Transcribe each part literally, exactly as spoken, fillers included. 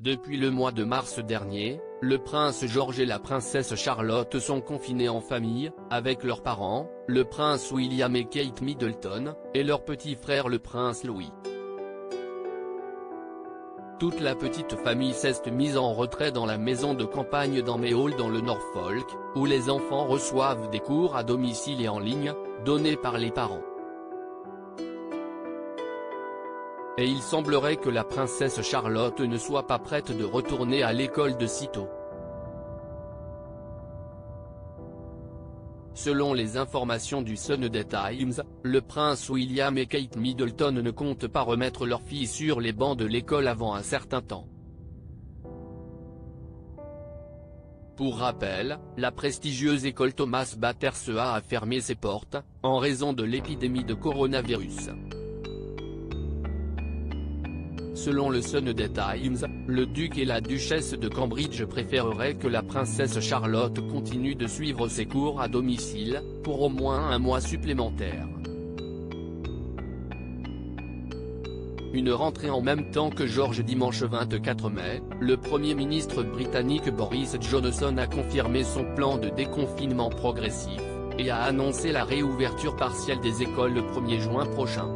Depuis le mois de mars dernier, le prince George et la princesse Charlotte sont confinés en famille, avec leurs parents, le prince William et Kate Middleton, et leur petit frère le prince Louis. Toute la petite famille s'est mise en retrait dans la maison de campagne d'Amehall dans le Norfolk, où les enfants reçoivent des cours à domicile et en ligne, donnés par les parents. Et il semblerait que la princesse Charlotte ne soit pas prête de retourner à l'école de sitôt. Selon les informations du Sunday Times, le prince William et Kate Middleton ne comptent pas remettre leur fille sur les bancs de l'école avant un certain temps. Pour rappel, la prestigieuse école Thomas Battersea a fermé ses portes, en raison de l'épidémie de coronavirus. Selon le Sunday Times, le duc et la duchesse de Cambridge préféreraient que la princesse Charlotte continue de suivre ses cours à domicile, pour au moins un mois supplémentaire. Une rentrée en même temps que George. Dimanche vingt-quatre mai, le Premier ministre britannique Boris Johnson a confirmé son plan de déconfinement progressif, et a annoncé la réouverture partielle des écoles le premier juin prochain.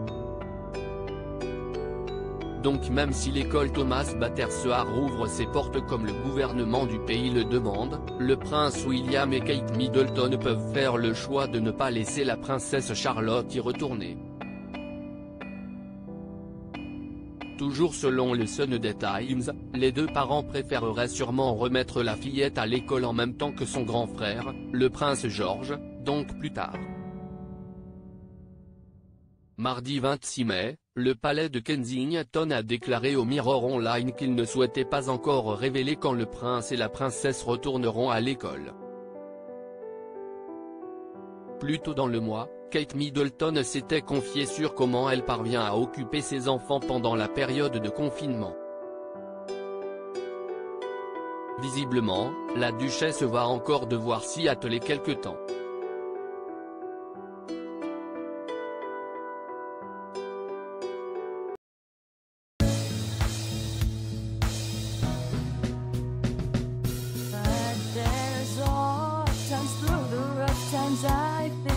Donc même si l'école Thomas Battersea rouvre ses portes comme le gouvernement du pays le demande, le prince William et Kate Middleton peuvent faire le choix de ne pas laisser la princesse Charlotte y retourner. Toujours selon le Sunday Times, les deux parents préféreraient sûrement remettre la fillette à l'école en même temps que son grand frère, le prince George, donc plus tard. Mardi vingt-six mai, le palais de Kensington a déclaré au Mirror Online qu'il ne souhaitait pas encore révéler quand le prince et la princesse retourneront à l'école. Plus tôt dans le mois, Kate Middleton s'était confiée sur comment elle parvient à occuper ses enfants pendant la période de confinement. Visiblement, la duchesse va encore devoir s'y atteler quelque temps. But there's all times through the rough times I